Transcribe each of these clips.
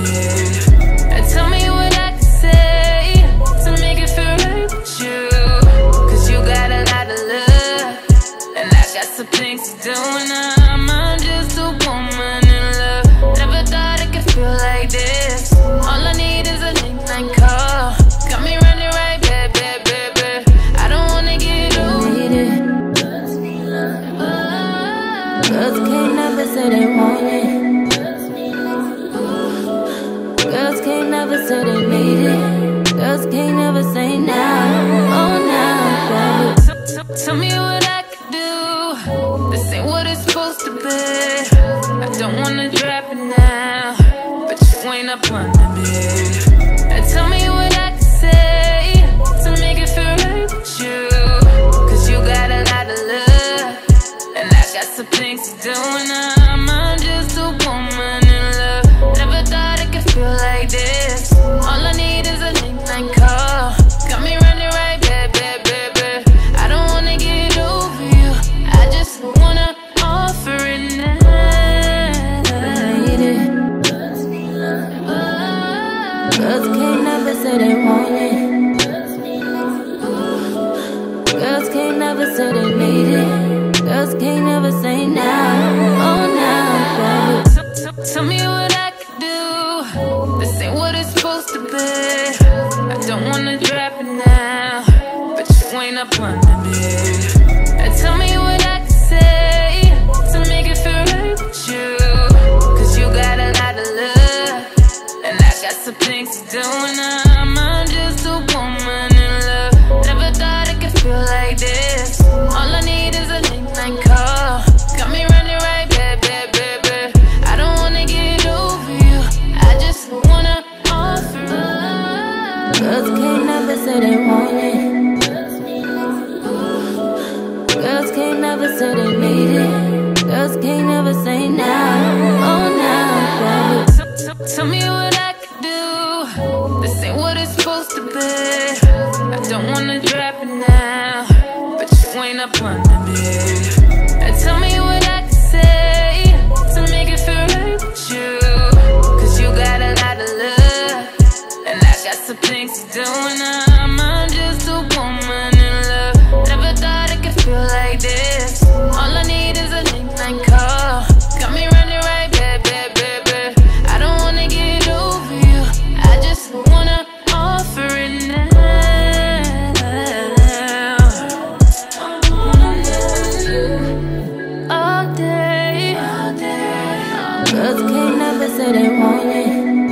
And tell me what I can say to make it feel right with you. Cause you got a lot of love, and I got some things to do. And I'm just a woman in love. Never thought it could feel like this. All I need is a late night call. Got me running right, baby. I don't wanna get over. Girls can't never say they want it. Girls can't never say they need it. Girls can't never say now. Oh, now, baby. Tell me what I can do. This ain't what it's supposed to be. I don't wanna drop it now, but you ain't up under me. And tell me what I can say to make it feel right with you. Cause you got a lot of love, and I got some things to do. And I'm just a woman in love. Never thought it could feel like this. All I need is a late night call. Got me running right, baby. I don't wanna get over you. I just wanna offer it now. Girls can't never say they want it. Girls can't never say they need it. Girls can't never say now. Oh, now, baby. Tell me what I can do. This ain't what it's supposed to be. I don't wanna drop it now, but you ain't up under me. And tell me what I can say to make it feel right with you. Cause you got a lot of love, and I got some things to do. And I'm just a woman in love. Never thought it could feel like this. All I need is a late night call. Got me running right, baby. I don't wanna get over you. I just wanna offer. Girls can't never say they want it. Girls can't never say they need it. Girls can't never say now. Oh, now, baby. Tell me what I can do. This ain't what it's supposed to be. I don't wanna drop it now, but you ain't up under me. And tell me what I can say to make it feel right with you. Cause you got a lot of love, and I got some things to do. And I'm just a woman in love. Never thought it could feel like this. All I need is a late night call. Got me running right, baby. I don't wanna get over you. I just wanna offer it now. All day. Girls can't never say they want it.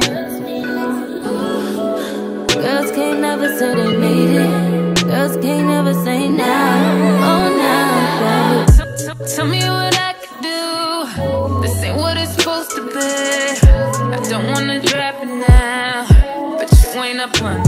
Girls can't never say they need it. Girls can't never say now. Oh, now, baby. Tell me what I can do. This ain't what it's supposed to be. I don't wanna drop it now, but you ain't up under